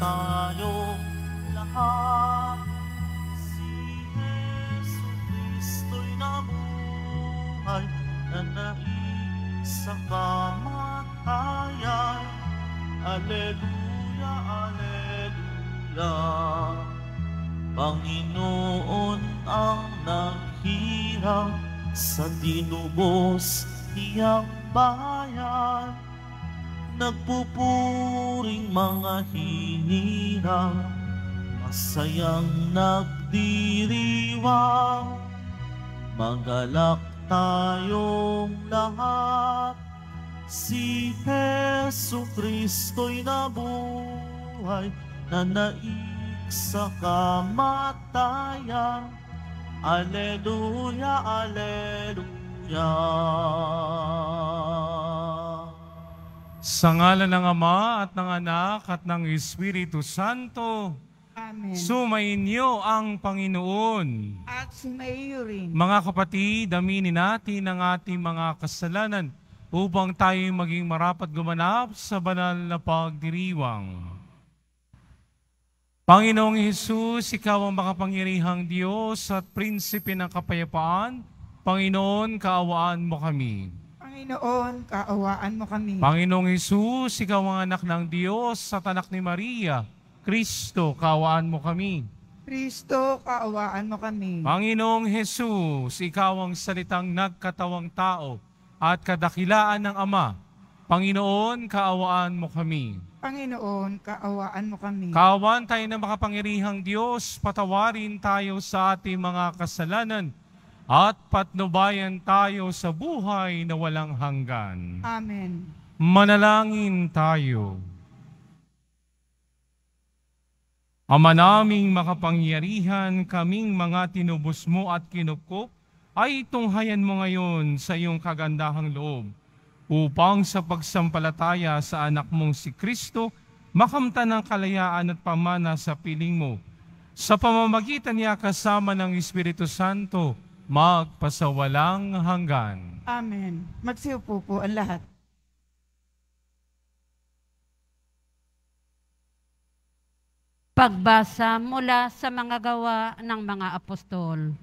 tayong lahat. Si Jesu Kristo'y nabuhay, nanaig sa kamatayan. Alleluia, Alleluia. Panginoon ang naghirap sa tinubos niyang bayan. Nagpupuring mga hinirang, masayang nagdiriwang. Magalak tayong lahat. Si Jesu Kristo'y nabuhay, nanaig sa kamatayan. Alleluia, Alleluia. Sa ngalan ng Ama at ng Anak at ng Espiritu Santo. Amen. Sumainyo ang Panginoon. At sumaiyo rin. Mga kapatid, aminin natin ang ating mga kasalanan upang tayo maging marapat gumanap sa banal na pagdiriwang. Panginoong Hesus, Ikaw ang makapangyarihang Diyos at Prinsipe ng Kapayapaan. Panginoon, kaawaan mo kami. Panginoon, kaawaan mo kami. Panginoong Hesus, Ikaw ang anak ng Diyos at anak ni Maria. Kristo, kaawaan mo kami. Kristo, kaawaan mo kami. Panginoong Hesus, Ikaw ang salitang nagkatawang tao at kadakilaan ng Ama. Panginoon, kaawaan mo kami. Panginoon, kaawaan mo kami. Kaawaan tayo ng makapangyarihang Diyos, patawarin tayo sa ating mga kasalanan at patnubayan tayo sa buhay na walang hanggan. Amen. Manalangin tayo. Ama naming makapangyarihan, kaming mga tinubos mo at kinupkop, ay tunghayan mo ngayon sa iyong kagandahang loob, upang sa pagsampalataya sa anak mong si Kristo, makamtan ng kalayaan at pamana sa piling mo. Sa pamamagitan niya kasama ng Espiritu Santo, magpasawalang hanggan. Amen. Magsiupo po ang lahat. Pagbasa mula sa mga gawa ng mga apostol.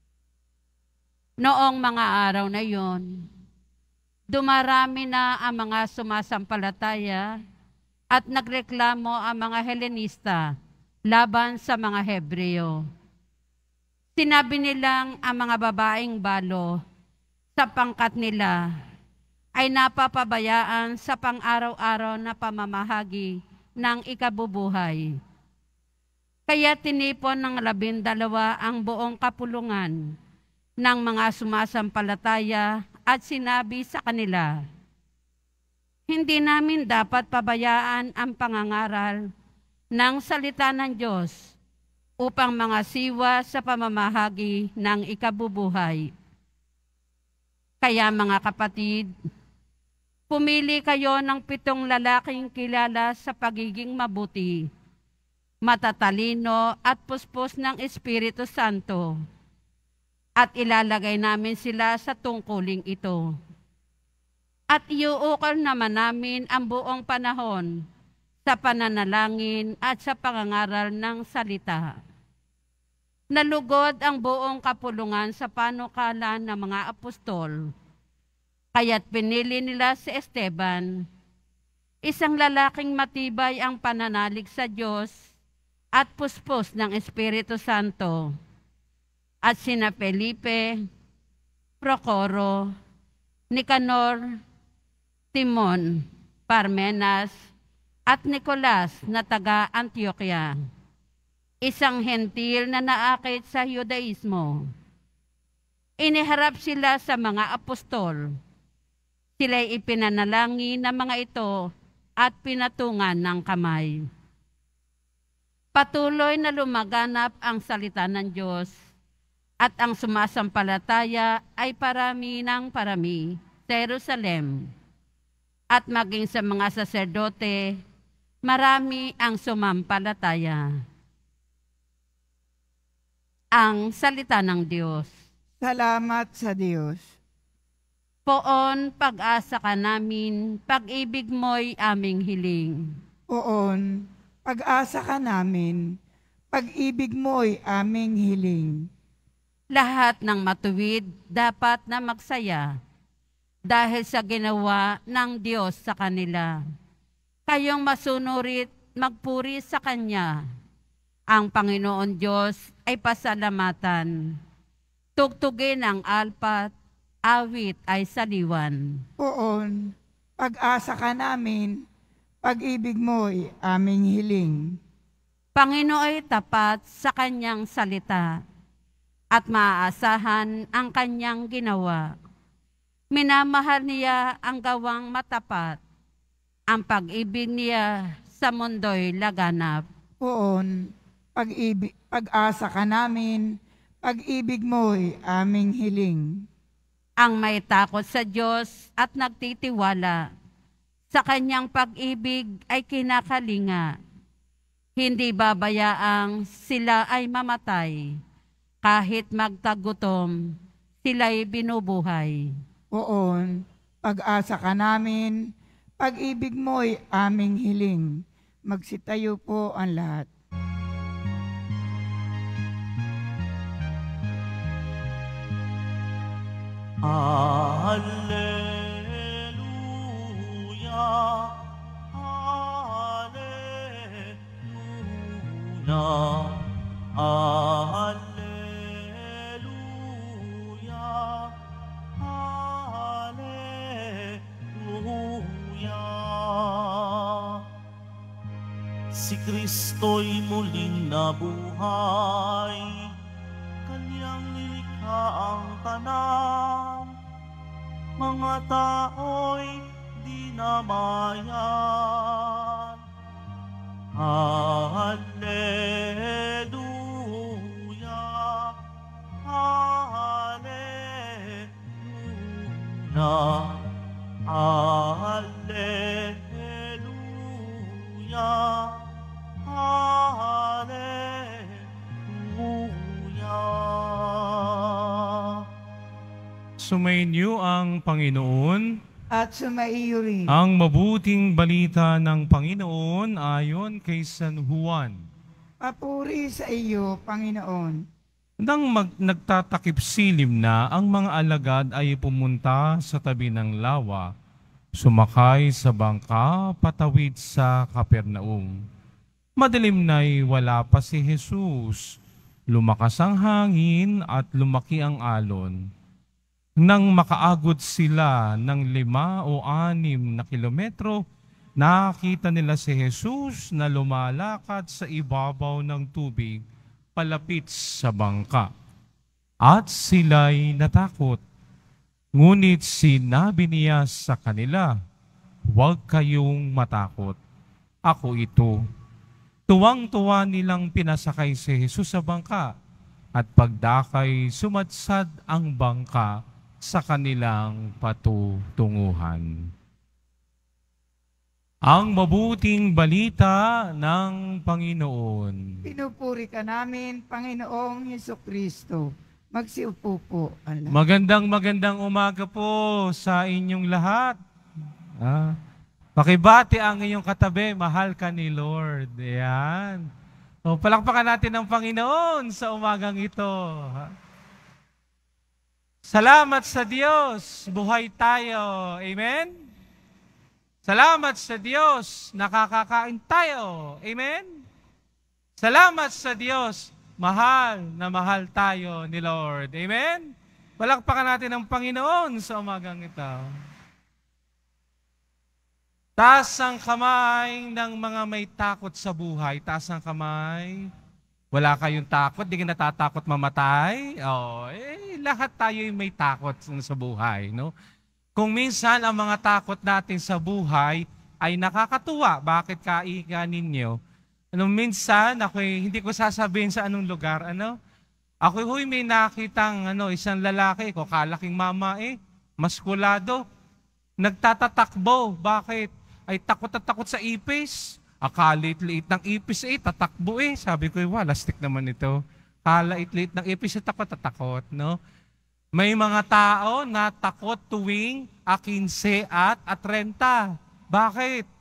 Noong mga araw na iyon, dumarami na ang mga sumasampalataya at nagreklamo ang mga Helenista laban sa mga Hebreo. Sinabi nilang ang mga babaeng balo sa pangkat nila ay napapabayaan sa pang-araw-araw na pamamahagi ng ikabubuhay. Kaya tinipon ng 12 ang buong kapulungan ng mga sumasampalataya at sinabi sa kanila, hindi namin dapat pabayaan ang pangangaral ng salita ng Diyos upang mga siwa sa pamamahagi ng ikabubuhay. Kaya mga kapatid, pumili kayo ng 7 lalaking kilala sa pagiging mabuti, matatalino at puspos ng Espiritu Santo, at ilalagay namin sila sa tungkuling ito. At iuukol naman namin ang buong panahon sa pananalangin at sa pangangaral ng salita. Nalugod ang buong kapulungan sa panukala ng mga apostol, kaya't pinili nila si Esteban, isang lalaking matibay ang pananalig sa Diyos at puspos ng Espiritu Santo, at sina Felipe, Procoro, Nicanor, Timon, Parmenas, at Nicolas na taga Antioquia, isang hentil na naakit sa Judaismo. Iniharap sila sa mga apostol. Sila'y ipinanalangin ng mga ito at pinatungan ng kamay. Patuloy na lumaganap ang salita ng Diyos, at ang sumasampalataya ay parami ng parami sa Jerusalem. At maging sa mga saserdote, marami ang sumampalataya. Ang salita ng Diyos. Salamat sa Diyos. Poon, pag-asa ka namin, pag-ibig mo'y aming hiling. Poon, Pag-asa ka namin, pag-ibig mo'y aming hiling. Lahat ng matuwid dapat na magsaya dahil sa ginawa ng Diyos sa kanila. Kayong masunurit, magpuri sa Kanya. Ang Panginoon Diyos ay pasalamatan. Tugtugin ang alpat, awit ay saliwan. Poon, pag-asa ka namin, pag-ibig mo'y aming hiling. Panginoon ay tapat sa Kanyang salita at maaasahan ang Kanyang ginawa. Minamahal niya ang gawang matapat. Ang pag-ibig niya sa mundo'y laganap. Poon, pag-asa ka namin, pag-ibig mo'y aming hiling. Ang may takot sa Diyos at nagtitiwala sa Kanyang pag-ibig ay kinakalinga. Hindi babayaang sila ay mamatay. Kahit magtagutom, sila'y binubuhay. Poon, pag-asa ka namin, pag-ibig mo'y aming hiling. Magsitayo po ang lahat. Hallelujah, Hallelujah, Hallelujah, Hallelujah. Si Kristo'y muling nabuhay, Kanyang nilikha ang tanan, mga tao'y di namayan. Hallelujah, Hallelujah, Hallelujah, Hallelujah. Sumainyo ang Panginoon. At sumaiyo rin. Ang mabuting balita ng Panginoon ayon kay San Juan. Papuri sa iyo, Panginoon. Nang nagtatakip silim na, ang mga alagad ay pumunta sa tabi ng lawa, sumakay sa bangka patawid sa Kapernaum. Madilim na'y wala pa si Jesus. Lumakas ang hangin at lumaki ang alon. Nang makaagod sila ng 5 o 6 na kilometro, nakita nila si Jesus na lumalakad sa ibabaw ng tubig palapit sa bangka. At sila'y natakot. Ngunit sinabi niya sa kanila, "Huwag kayong matakot. Ako ito." Tuwang-tuwa nilang pinasakay si Jesus sa bangka at pagdakay sumadsad ang bangka sa kanilang patutunguhan. Ang mabuting balita ng Panginoon. Pinupuri ka namin, Panginoong Hesukristo. Magsiupo po ang lahat. Magandang umaga po sa inyong lahat. Pakibati ang inyong katabi, mahal ka ni Lord. Ayan. O, palakpakan natin ang Panginoon sa umagang ito. Salamat sa Diyos, buhay tayo. Amen? Salamat sa Diyos, nakakakain tayo. Amen? Salamat sa Diyos, mahal na mahal tayo ni Lord. Amen? Palakpakan natin ang Panginoon sa umagang ito. Taas ang kamay ng mga may takot sa buhay. Taas ang kamay. Wala kayong takot, di ka natatakot mamatay. Lahat tayo may takot sa buhay. No? Kung minsan ang mga takot natin sa buhay ay nakakatuwa, bakit kaika ninyo? Minsan, hindi ko sasabihin sa anong lugar. Ako may nakitang isang lalaki ko, kalaking mama maskulado, nagtatatakbo. Bakit? Ay takot at takot sa ipis. Akaliit-liit ng ipis tatakbo Sabi ko, lastik naman ito. Kalait-liit ng ipis takot at takot, no? May mga tao na takot tuwing 15 at 30. Bakit?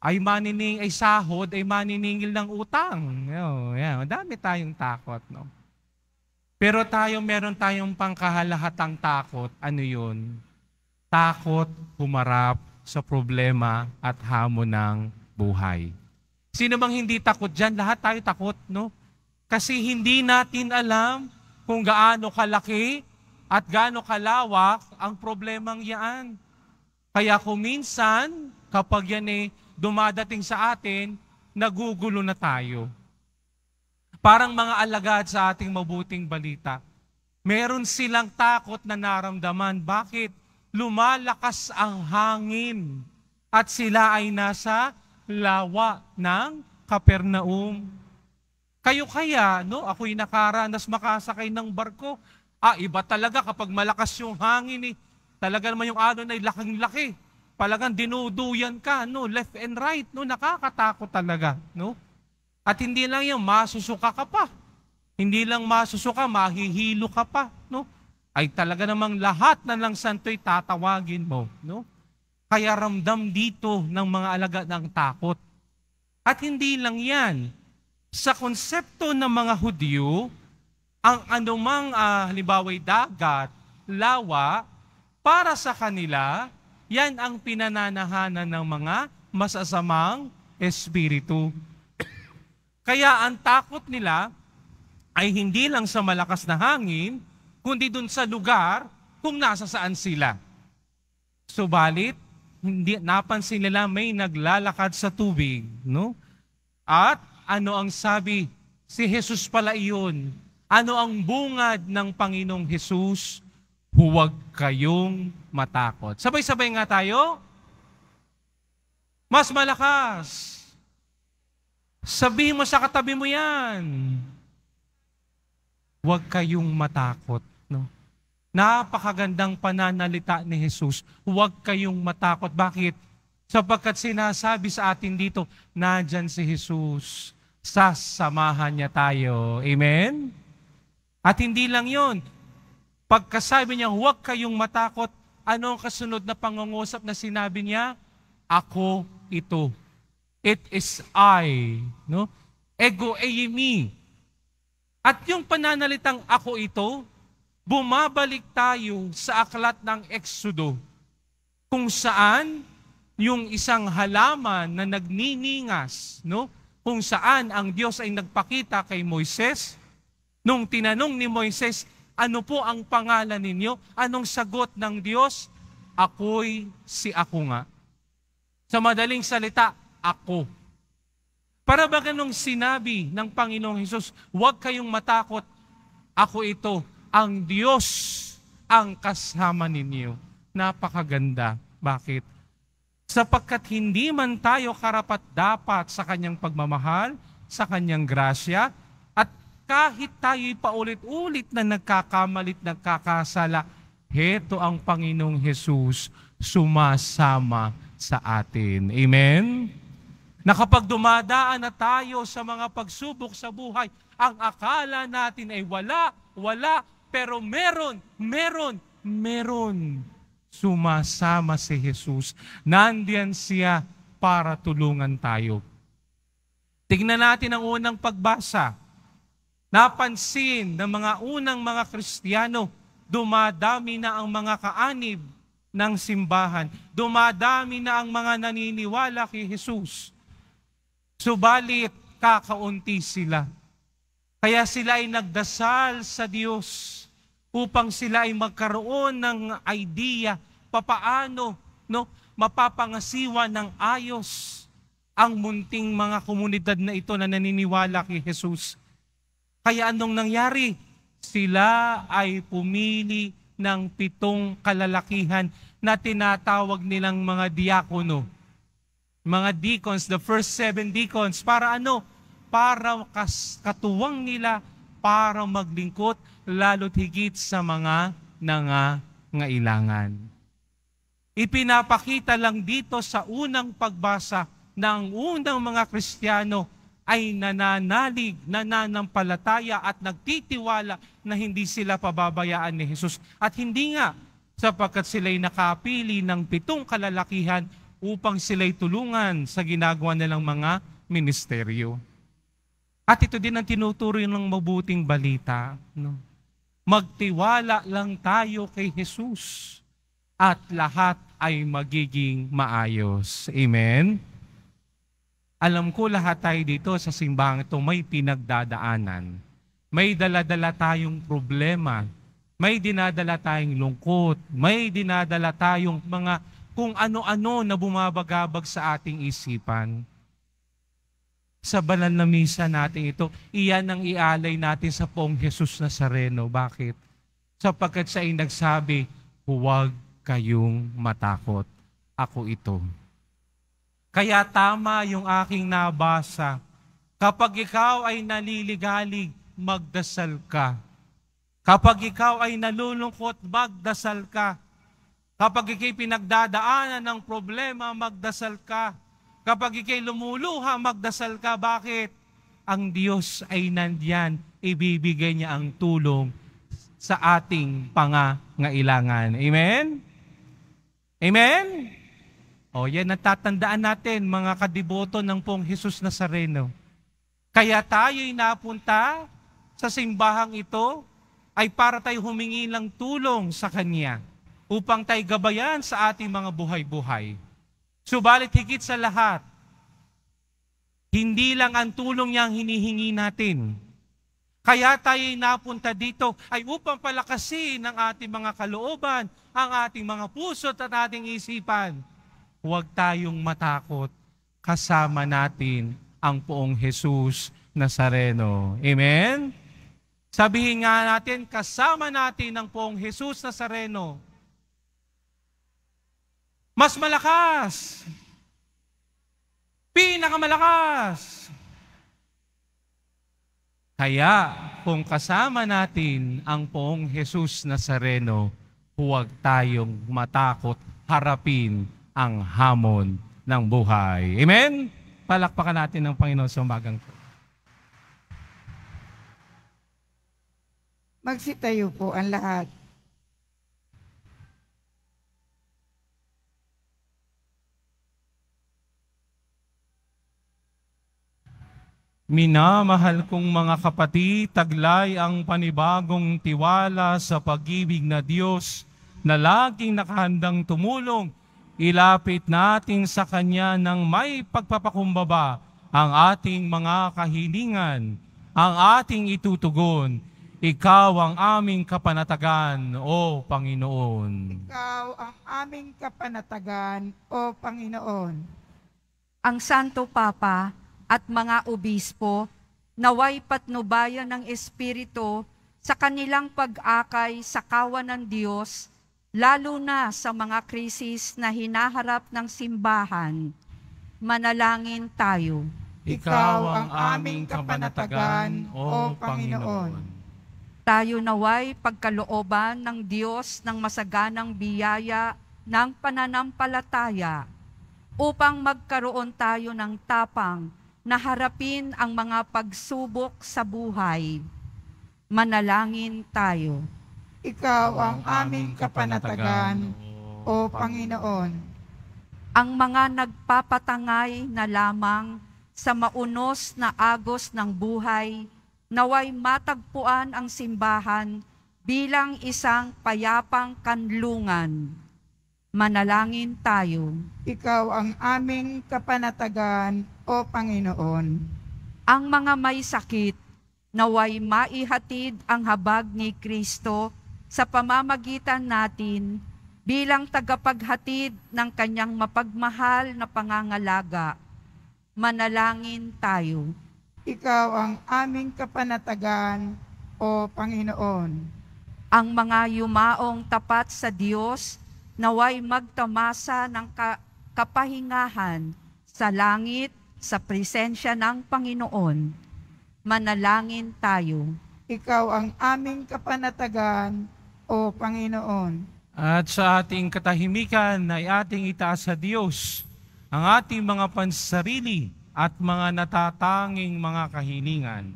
ay sahod, ay maniningil ng utang. Yan, madami tayong takot, no? Pero meron tayong pangkahalahatang takot. Ano yun? Takot humarap sa problema at hamon ng buhay. Sino bang hindi takot dyan? Lahat tayo takot, no? Kasi hindi natin alam kung gaano kalaki at gaano kalawak ang problemang yan. Kaya kung minsan, kapag yan dumadating sa atin, nagugulo na tayo. Parang mga alagad sa ating mabuting balita. Meron silang takot na naramdaman. Bakit? Lumalakas ang hangin at sila ay nasa lawa ng Kapernaum. Kayo kaya, no? Ako'y nakaranas makasakay ng barko. Iba talaga kapag malakas yung hangin. Talaga naman yung alon ay laking-laki. Palagang dinuduyan ka, no? Left and right, no? Nakakatakot talaga, no? At hindi lang yung masusuka ka pa. Hindi lang masusuka, mahihilo ka pa, no? Ay talaga namang lahat na lang santo'y tatawagin mo, no? Kaya ramdam dito ng mga alagad ng takot. At hindi lang yan. Sa konsepto ng mga Hudyo, ang anumang halimbawa'y dagat, lawa, para sa kanila, yan ang pinananahanan ng mga masasamang espiritu. Kaya ang takot nila ay hindi lang sa malakas na hangin, kundi dun sa lugar kung nasa saan sila. Subalit, hindi napansin nila may naglalakad sa tubig, no? At ano ang sabi? Si Jesus pala iyon. Ano ang bungad ng Panginoong Jesus? Huwag kayong matakot. Sabay-sabay nga tayo. Mas malakas. Sabihin mo sa katabi mo yan. Huwag kayong matakot. No? Napakagandang pananalita ni Jesus. Huwag kayong matakot. Bakit? Sapagkat sinasabi sa atin dito, nandyan si Jesus. Sasamahan niya tayo. Amen? At hindi lang yon. Pagkasabi niya, huwag kayong matakot, ano ang kasunod na pangungusap na sinabi niya? Ako ito. It is I. No? Ego eimi. At yung pananalitang ako ito, bumabalik tayo sa aklat ng Exodo, kung saan yung isang halaman na nagniningas, no? Kung saan ang Diyos ay nagpakita kay Moises, nung tinanong ni Moises, ano po ang pangalan ninyo? Anong sagot ng Diyos? Ako'y si ako nga. Sa madaling salita, ako. Para ba ganong sinabi ng Panginoong Hesus, huwag kayong matakot, ako ito, ang Diyos ang kasama ninyo. Napakaganda. Bakit? Sapagkat hindi man tayo karapat-dapat sa kanyang pagmamahal, sa kanyang grasya, at kahit tayo'y paulit-ulit na nagkakamalit, nagkakasala, heto ang Panginoong Hesus sumasama sa atin. Amen? Na kapag dumadaan na tayo sa mga pagsubok sa buhay, ang akala natin ay wala, pero meron. Sumasama si Jesus. Nandiyan siya para tulungan tayo. Tignan natin ang unang pagbasa. Napansin ng mga unang mga Kristiyano, dumadami na ang mga kaanib ng simbahan. Dumadami na ang mga naniniwala kay Jesus. Subalit, kakaunti sila. Kaya sila ay nagdasal sa Diyos upang sila ay magkaroon ng idea papaano mapapangasiwa ng ayos ang munting mga komunidad na ito na naniniwala kay Jesus. Kaya anong nangyari? Sila ay pumili ng 7 kalalakihan na tinatawag nilang mga diakono. Mga deacons, the first 7 deacons, para ano? Para katuwang nila, para maglingkot, lalo't higit sa mga nangangailangan. Ipinapakita lang dito sa unang pagbasa na ang unang mga Kristiyano ay nananalig, nananampalataya at nagtitiwala na hindi sila pababayaan ni Jesus. At hindi nga sapagkat sila'y nakapili ng 7 kalalakihan upang sila'y tulungan sa ginagawa nilang mga ministeryo. At ito din ang tinuturo ng mabuting balita. No? Magtiwala lang tayo kay Jesus at lahat ay magiging maayos. Amen? Alam ko lahat tayo dito sa simbahan ito may pinagdadaanan. May dala-dala tayong problema. May dinadala tayong lungkot. May dinadala tayong mga kung ano-ano na bumabagabag sa ating isipan. Sa banal na misa natin ito, iyan ang ialay natin sa Poong Jesus Nazareno. Bakit? Sapagkat siya ay nagsabi, huwag kayong matakot. Ako ito. Kaya tama yung aking nabasa. Kapag ikaw ay naliligalig, magdasal ka. Kapag ikaw ay nalulungkot, magdasal ka. Kapag ikay pinagdadaanan ng problema, magdasal ka. Kapag ikay lumuluha, magdasal ka. Bakit? Ang Diyos ay nandiyan, ibibigay niya ang tulong sa ating pangangailangan. Amen? Amen? O yan, natatandaan natin, mga kadiboto ng Poong Jesus Nazareno. Kaya tayo'y napunta sa simbahang ito ay para tayo humingi ng tulong sa Kanya upang tayo gabayan sa ating mga buhay-buhay. Subalit higit sa lahat, hindi lang ang tulong niya ang hinihingi natin. Kaya tayo'y napunta dito ay upang palakasin ang ating mga kalooban, ang ating mga puso at ating isipan. Huwag tayong matakot, kasama natin ang Poong Jesus Nazareno. Amen? Sabihin nga natin, kasama natin ang Poong Jesus Nazareno. Mas malakas. Pinakamalakas. Kaya kung kasama natin ang Poong Jesus Nazareno, huwag tayong matakot harapin ang hamon ng buhay. Amen? Palakpakan natin ng Panginoon sa umagang ito. Magsitayo po ang lahat. Minamahal kong mga kapatid, taglay ang panibagong tiwala sa pag-ibig na Diyos na laging nakahandang tumulong. Ilapit natin sa Kanya ng may pagpapakumbaba ang ating mga kahilingan, ang ating itutugon. Ikaw ang aming kapanatagan, O Panginoon. Ikaw ang aming kapanatagan, O Panginoon. Ang Santo Papa at mga obispo, naway patnubayan ng Espiritu sa kanilang pag-akay sa kawan ng Diyos, lalo na sa mga krisis na hinaharap ng simbahan. Manalangin tayo. Ikaw ang aming kapanatagan, O Panginoon. Tayo naway pagkalooban ng Diyos ng masaganang biyaya ng pananampalataya upang magkaroon tayo ng tapang na harapin ang mga pagsubok sa buhay. Manalangin tayo. Ikaw ang aming kapanatagan, O Panginoon. Ang mga nagpapatangay na lamang sa maunos na agos ng buhay, naway matagpuan ang simbahan bilang isang payapang kanlungan. Manalangin tayo. Ikaw ang aming kapanatagan, O Panginoon. Ang mga may sakit, naway maihatid ang habag ni Kristo sa pamamagitan natin bilang tagapaghatid ng kanyang mapagmahal na pangangalaga. Manalangin tayo. Ikaw ang aming kapanatagan, O Panginoon. Ang mga yumaong tapat sa Diyos, naway magtamasa ng kapahingahan sa langit sa presensya ng Panginoon. Manalangin tayo. Ikaw ang aming kapanatagan, O Panginoon. At sa ating katahimikan ay ating itaas sa Diyos ang ating mga pansarili at mga natatanging mga kahilingan.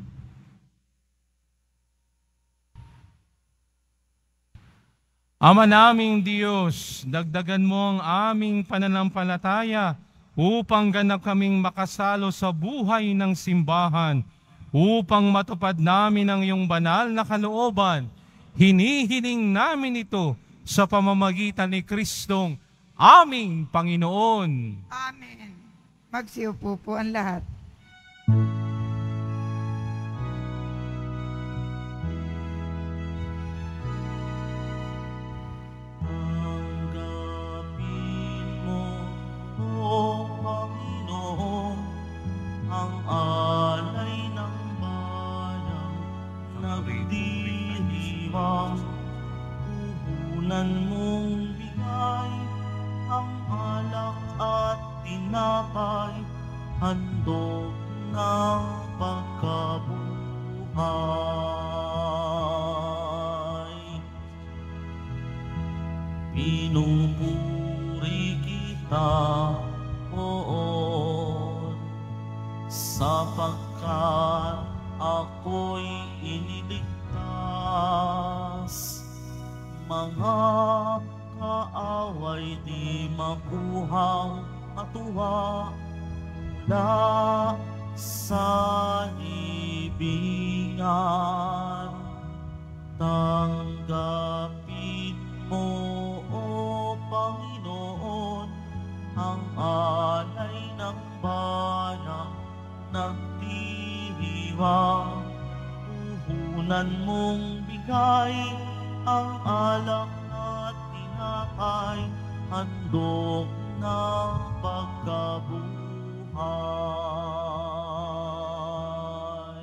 Ama naming Diyos, dagdagan mo ang aming pananampalataya upang ganap kaming makasalo sa buhay ng simbahan, upang matupad namin ang iyong banal na kalooban. Hinihiling namin ito sa pamamagitan ni Kristong aming Panginoon. Amen. Magsiupo po ang lahat. Tanggapin mo, O Panginoon, ang alay ng bayan, nagdiriwang, puhunan mong bigay, ang alak at tinapay, handog ng pagkabuhay. Pinupuri kita, Poon, sapagkat ako'y iniligtas. Mga kaaway di mabuhaw matuwa mula sa libingan. Tanggapin mo, O Panginoon, ang alay ng bayan, nagdiriwang, puhunan mong bigay, ang alak at tinapay, handog ng pagkabuhay.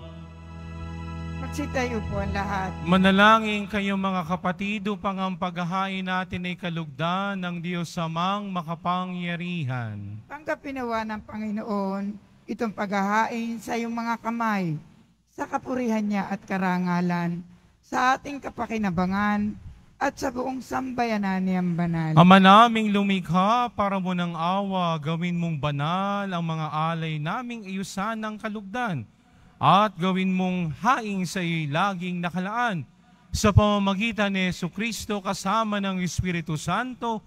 Magsitayo po ang lahat. Manalangin kayo mga kapatid upang ang paghahain natin ay kalugdan ng Diyos Amang makapangyarihan. Tanggapin nawa ng Panginoon itong paghahain sa iyong mga kamay, sa kapurihan niya at karangalan, sa ating kapakinabangan, at sa buong sambayanan niyang banal. Ama naming lumikha, para mo ng awa, gawin mong banal ang mga alay naming iyusan ng kalugdan, at gawin mong haing sa iyo'y laging nakalaan. Sa pamamagitan ni Jesucristo kasama ng Espiritu Santo,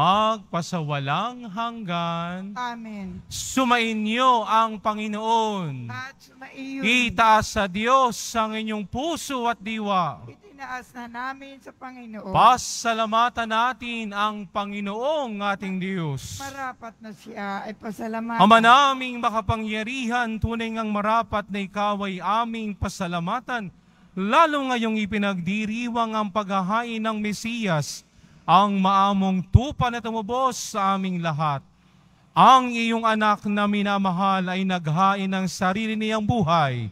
magpasawalang hanggan. Amen. Sumainyo ang Panginoon. At sumaiyon, Itaas sa Diyos ang inyong puso at diwa. itinaas na namin sa Panginoon. Pasalamatan natin ang Panginoong ating Diyos. Marapat na siya ay pasalamatan. Ama naming makapangyarihan, tunay ngang marapat na ikaw ay aming pasalamatan, lalo ngayong ipinagdiriwang ang paghahain ng Mesiyas, ang maamong tupa na tumubos sa aming lahat. Ang iyong anak na minamahal ay naghain ng sarili niyang buhay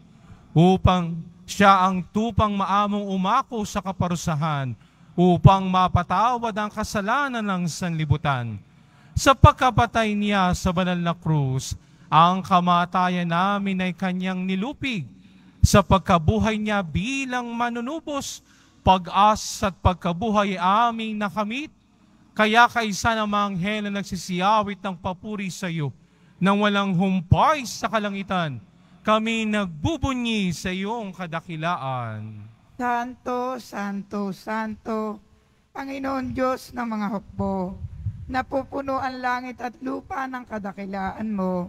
upang siya ang tupang maamong umako sa kaparusahan upang mapatawad ang kasalanan ng sanlibutan. Sa pagkapatay niya sa banal na krus, ang kamatayan namin ay kanyang nilupig. Sa pagkabuhay niya bilang manunubos, pag-asa at pagkabuhay aming nakamit. Kaya kaisa ng mga anghel na nagsisiyawit ng papuri sa iyo, nang walang humpay sa kalangitan, kami nagbubunyi sa iyong kadakilaan. Santo, Santo, Santo, Panginoon Diyos ng mga hukbo, napupuno ang langit at lupa ng kadakilaan mo,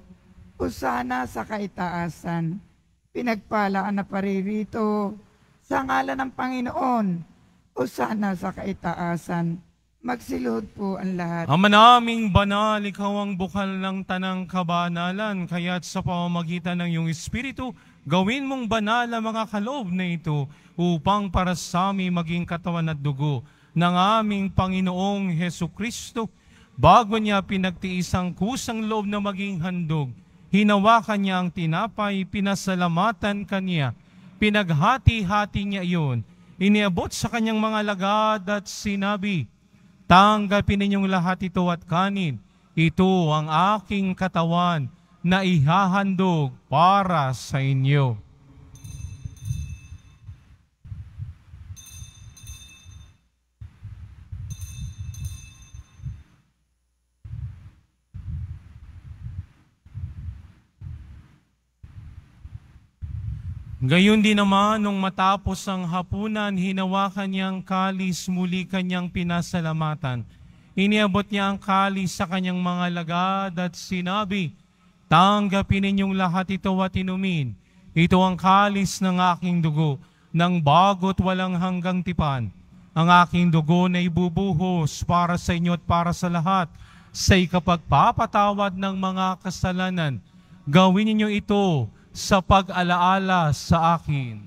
usana sa kaitaasan. Pinagpalaan na paririto sa ngalan ng Panginoon, usana sa kaitaasan. Magsiluhod po ang lahat. Ama naming banal, ikaw ang bukal ng tanang kabanalan, kaya't sa pamamagitan ng iyong Espiritu, gawin mong banal ang mga kaloob na ito upang para sa amin maging katawan at dugo ng aming Panginoong Hesukristo. Bago niya pinagtiis ang kusang loob na maging handog, hinawakan niya ang tinapay, pinasalamatan kaniya, pinaghati-hati niya iyon, iniabot sa kanyang mga lagad at sinabi, tanggapin ninyong lahat ito at kanin. Ito ang aking katawan na ihahandog para sa inyo. Gayon din naman, nung matapos ang hapunan, hinawakan niyang kalis, muli kanyang pinasalamatan. Iniabot niya ang kalis sa kanyang mga lagad at sinabi, "Tanggapin ninyong lahat ito at inumin. Ito ang kalis ng aking dugo, ng bago't walang hanggang tipan. Ang aking dugo na ibubuhos para sa inyo at para sa lahat, sa ikapagpapatawad ng mga kasalanan. Gawin ninyo ito sa pag-alaala sa akin."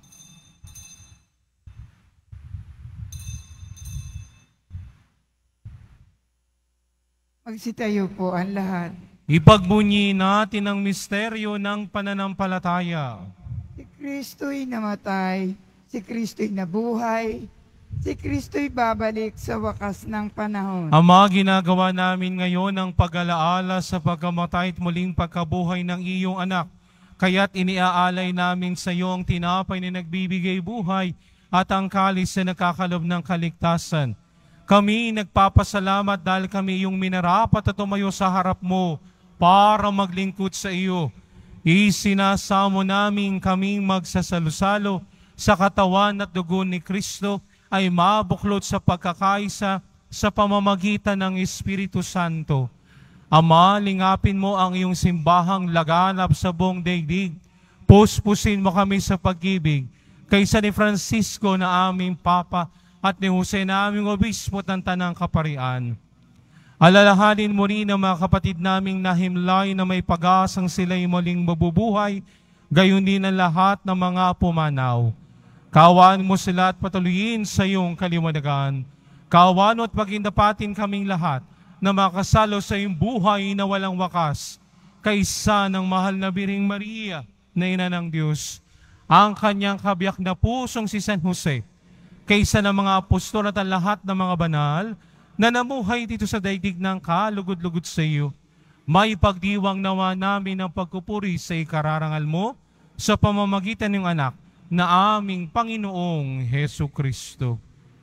Magsitayo po ang lahat. Ipagbunyi natin ang misteryo ng pananampalataya. Si Kristo'y namatay, si Kristo'y nabuhay, si Kristo'y babalik sa wakas ng panahon. Ama, ginagawa namin ngayon ang pag-alaala sa pagkamatay at muling pagkabuhay ng iyong anak. Kaya't iniaalay namin sa iyo ang tinapay na nagbibigay buhay at ang kalis na nakakalob ng kaligtasan. Kami nagpapasalamat dahil kami iyong minarapat at tumayo sa harap mo para maglingkod sa iyo. Isinasamo namin kaming magsasalusalo sa katawan at dugo ni Kristo ay mabuklod sa pagkakaisa sa pamamagitan ng Espiritu Santo. Ama, lingapin mo ang iyong simbahang laganap sa buong daigdig. Puspusin mo kami sa pag-ibig kaysa ni Francisco na aming Papa at ni Jose na aming Obispo ng Tanang Kaparian. Alalahanin mo rin ang mga kapatid naming nahimlay na may pag-asang sila'y muling mabubuhay, gayon din ang lahat ng mga pumanaw. Kaawaan mo sila at patuloyin sa iyong kaliwanagan. Kaawaan mo at pagindapatin kaming lahat na makasalo sa iyong buhay na walang wakas, kaysa ng mahal na Biring Maria na Ina ng Diyos, ang kanyang kabiyak na pusong si San Jose, kaysa ng mga apostol at ang lahat ng mga banal na namuhay dito sa daigdig ng kalugod-lugod sa iyo. May pagdiwang nawa namin ang pagkupuri sa ikararangal mo sa pamamagitan ng anak na aming Panginoong Hesu Kristo.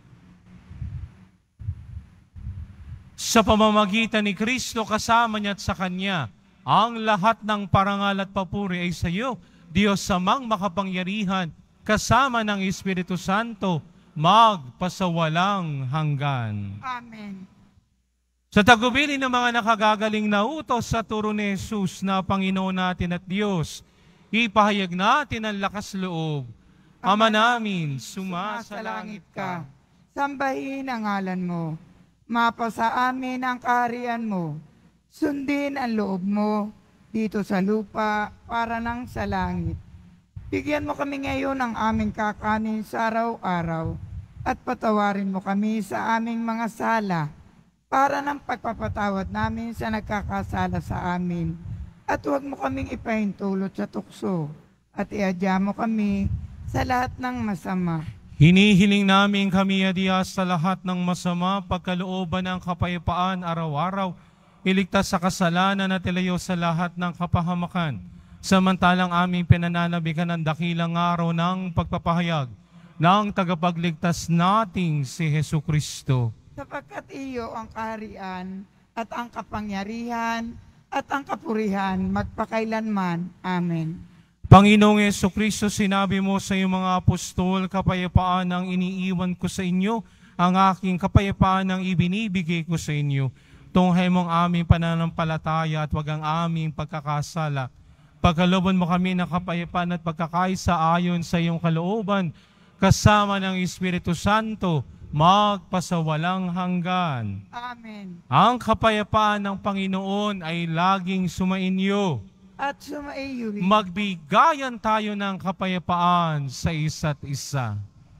Sa pamamagitan ni Kristo, kasama niya at sa Kanya, ang lahat ng parangal at papuri ay sa iyo, Diyos Amang makapangyarihan, kasama ng Espiritu Santo, magpasawalang hanggan. Amen. Sa tagubilin ng mga nakagagaling na utos sa turo ni Jesus na Panginoon natin at Diyos, ipahayag natin ang lakas loob. Ama namin, sumasalangit ka. Sambahin ang ngalan mo. Mapasa amin ang kaharian mo. Sundin ang loob mo dito sa lupa para nang sa langit. Bigyan mo kami ngayon ng aming kakanin sa araw-araw at patawarin mo kami sa aming mga sala para ng pagpapatawad namin sa nagkakasala sa amin. At huwag mo kaming ipahintulot sa tukso at iadya mo kami sa lahat ng masama. Hinihiling namin kami adiyas sa lahat ng masama, pagkalooban ng kapayapaan araw-araw, iligtas sa kasalanan at ilayo sa lahat ng kapahamakan. Samantalang aming pinananabikan ng dakilang araw ng pagpapahayag ng tagapagligtas nating si Hesu Kristo. Sapagkat iyo ang kaharian at ang kapangyarihan at ang kapurihan magpakailanman. Amen. Panginoong Jesucristo, sinabi mo sa iyong mga apostol, kapayapaan ang iniiwan ko sa inyo, ang aking kapayapaan ang ibinibigay ko sa inyo. Tunghay mong aming pananampalataya at wag ang aming pagkakasala. Pagkalooban mo kami ng kapayapaan at pagkakaisa ayon sa iyong kalooban, kasama ng Espiritu Santo, magpasawalang hanggan. Amen. Ang kapayapaan ng Panginoon ay laging sumainyo. At sumaiyo rin. Magbigayan tayo ng kapayapaan sa isa't isa.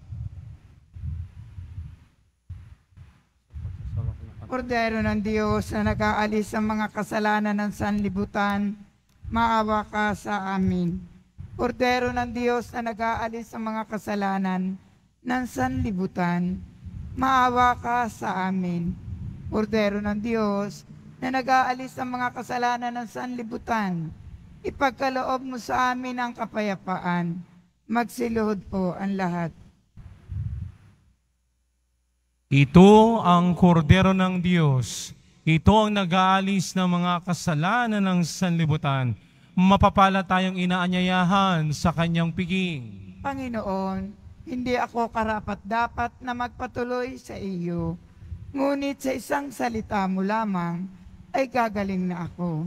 Kordero ng Diyos na nag-aalis sa mga kasalanan ng sanlibutan, maawa ka sa amin. Kordero ng Diyos na nag-aalis sa mga kasalanan ng sanlibutan, maawa ka sa amin. Kordero ng Diyos na nag-aalis sa mga kasalanan ng sanlibutan, ipagkaloob mo sa amin ang kapayapaan. Magsiluhod po ang lahat. Ito ang kordero ng Diyos. Ito ang nag-aalis ng mga kasalanan ng sanlibutan. mapapala tayong inaanyayahan sa kanyang piging. Panginoon, hindi ako karapat-dapat na magpatuloy sa iyo, ngunit sa isang salita mo lamang ay gagaling na ako.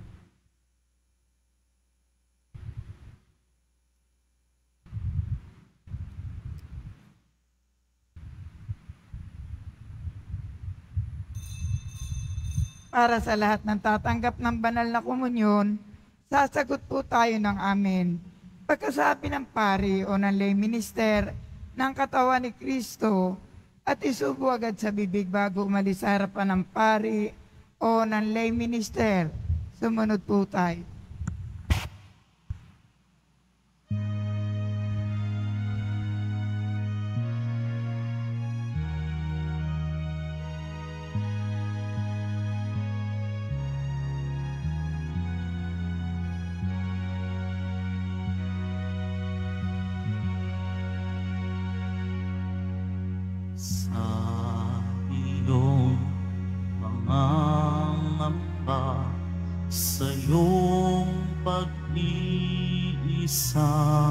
Para sa lahat ng tatanggap ng banal na komunyon, sasagot po tayo ng amen. Pagkasabi ng pari o ng lay minister ng katawan ni Kristo at isubo agad sa bibig bago umalis sa harapan ng pari o ng lay minister, sumunod po tayo. Sa iyong pangangamba, sa iyong pag-iisa,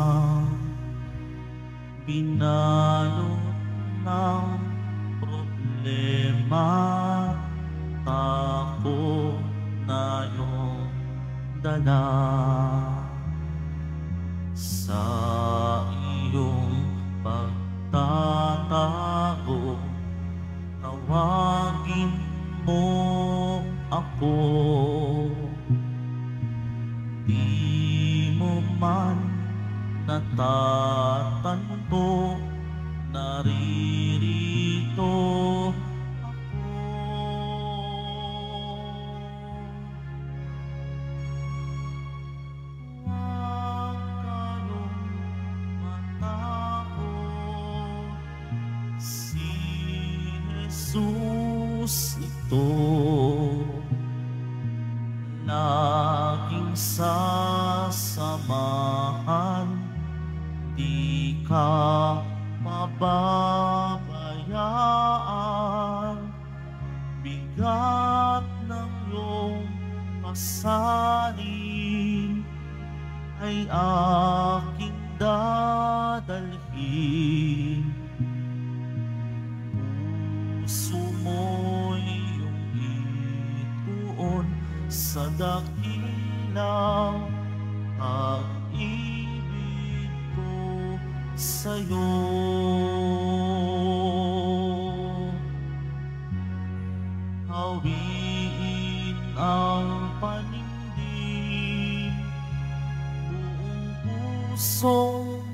binalot ng problema, takot na iyong dala. Sa iyong pagtatago, tawagin mo ako. Di mo man natatanto, naririto ako. Huwag kayong matakot, si Jesus ito, laging sasamahan, di ka pababayaan. Bigat ng iyong pasanin ay aking dadalhin. Puso mo'y iyong ituon sa dakilang pag-ibig ko sa'yo. Hawiin ang panindig, buong pusong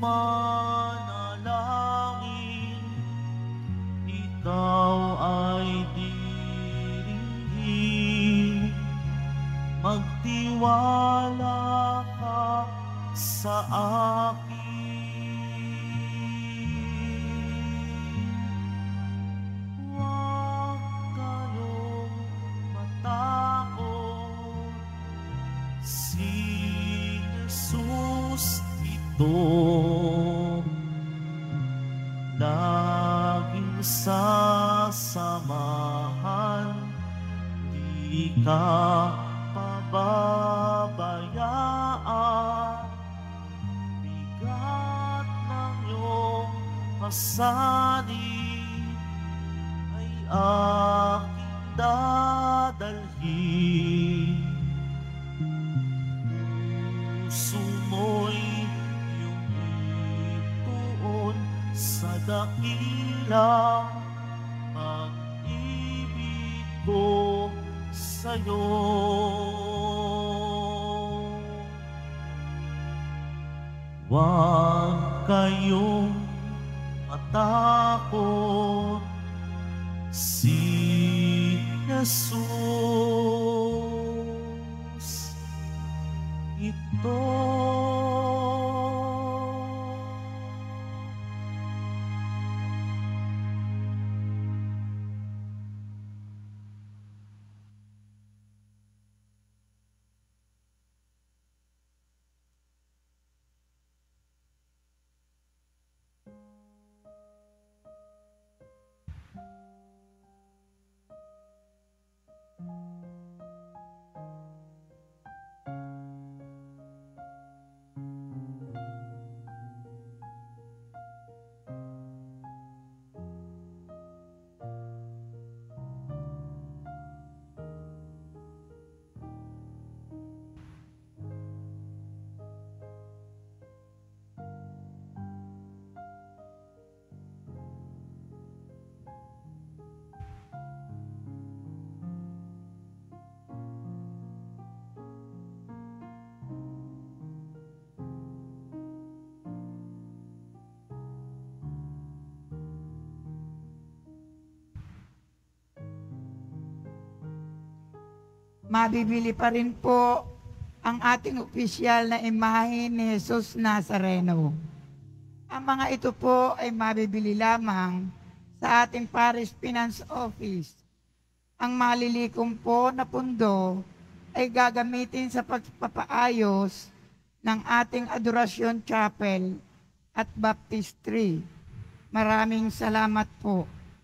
manalangin, ikaw ay diringin. Magtiwala ka sa akin. Huwag kayong matakot, si Jesus ito, laging sasamahan, di ka pababayaan. Bigat ng iyong pasanin ay aking dadalhin. Puso mo'y iyong ituon sa dakilang pag-ibig ko sa'yo. Huwag kayong matakot, si Jesus ito. Mabibili pa rin po ang ating opisyal na imahe ni Jesus Nazareno. Ang mga ito po ay mabibili lamang sa ating Parish Finance Office. Ang malilikom po na pundo ay gagamitin sa pagpapaayos ng ating Adorasyon Chapel at Baptistry. Maraming salamat po.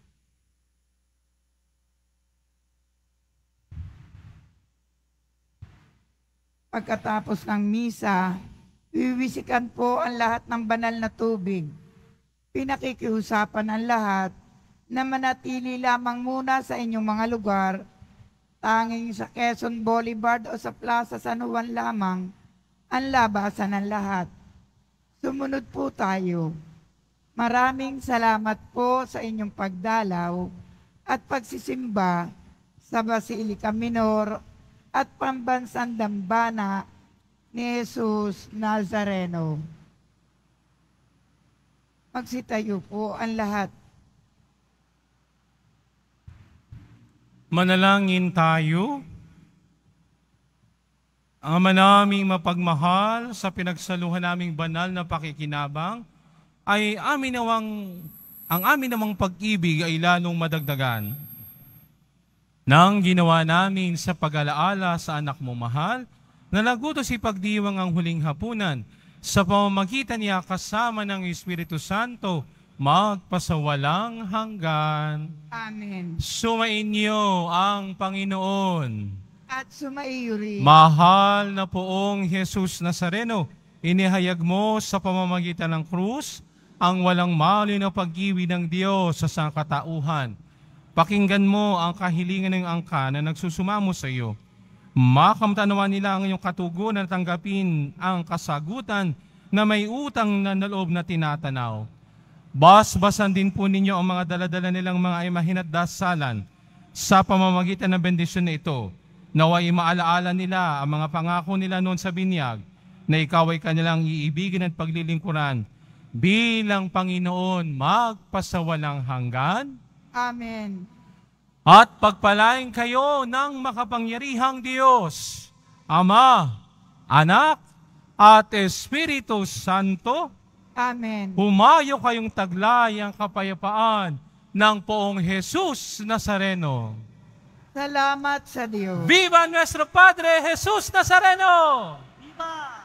Pagkatapos ng misa, wiwisikan po ang lahat ng banal na tubig. Pinakikiusapan ang lahat na manatili lamang muna sa inyong mga lugar, tanging sa Quezon Boulevard o sa Plaza San Juan lamang ang labasan ng lahat. Sumunod po tayo. Maraming salamat po sa inyong pagdalaw at pagsisimba sa Basilica Minor at Pambansang Dambana ni Jesus Nazareno. Magsitayo po ang lahat. Manalangin tayo. Ang Ama naming mapagmahal, sa pinagsaluhan naming banal na pakikinabang, ay ang amin namang pag-ibig ay lalong madagdagan. Nang ginawa namin sa pag-alaala sa anak mo mahal, na nagutos ipagdiwang ang huling hapunan, sa pamamagitan niya kasama ng Espiritu Santo, magpasawalang hanggan. Amen. Sumainyo ang Panginoon. At sumaiyo rin. Mahal na poong Jesus Nazareno, inihayag mo sa pamamagitan ng krus ang walang mali na pag-ibig ng Diyos sa sangkatauhan. Pakinggan mo ang kahilingan ng angka na nagsusumamo sa iyo. Makamtanawan nila ang iyong katugunan at tanggapin ang kasagutan na may utang na loob na tinatanaw. Basbasan din po ninyo ang mga daladala nilang mga imahin at dasalan sa pamamagitan ng bendisyon na ito. Naway maalaala nila ang mga pangako nila noon sa binyag na ikaw ay kanilang iibigin at paglilingkuran bilang Panginoon magpasawalang hanggan. Amen. At pagpalain kayo ng makapangyarihang Diyos, Ama, Anak, at Espiritu Santo. Amen. Humayo kayong taglay ang kapayapaan ng poong Jesus Nazareno. Salamat sa Diyos. Viva nuestro Padre Jesus Nazareno! Viva!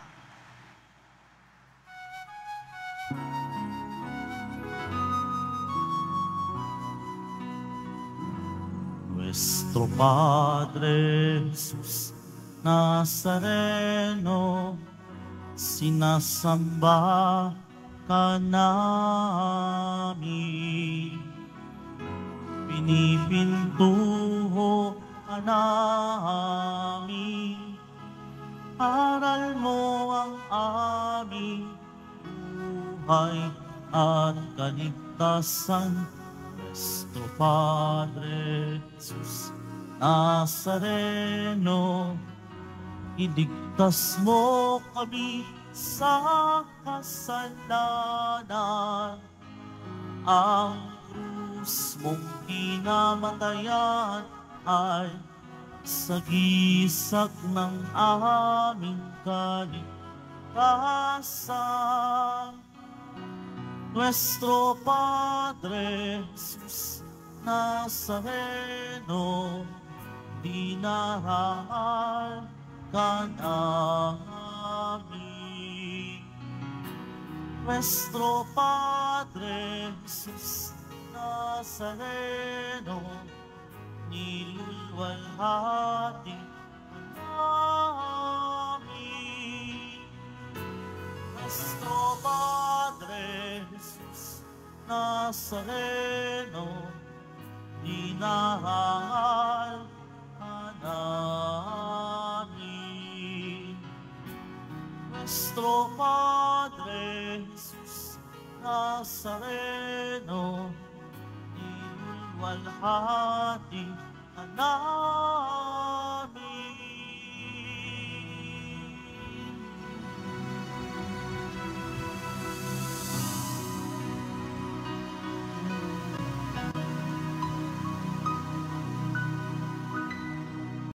Nuestro Padre Jesus Nazareno, sinasamba ka namin. Pinipintuho ka namin. Aral mo ang aming buhay at kaligtasan. Nuestro Padre Jesus Nazareno, iligtas mo kami sa kasalanan. Ang krus mong kinamatayan ay sagisag ng aming kaligtasan. Nuestro Padre Jesus Nazareno, dinahal ka namin. Nuestro Padre Jesus Nazareno, nilulwalhati namin. Nuestro Padre Jesus Nazareno, dinahal ka namin. Nuestro Padre Jesus Nazareno, nilulwalhati ka namin. Nuestro Padre Jesus Nazareno, dinahal ka namin. Nuestro Padre Jesus Nazareno, nilulwalhati ka namin. Nuestro Padre Jesus Nazareno, nilulwalhati ka namin. Nuestro Padre Jesus Nazareno, dinahal ka namin. Nuestro Padre Jesus Nazareno, nilulwalhati ka namin. Nuestro Padre Jesus Nazareno,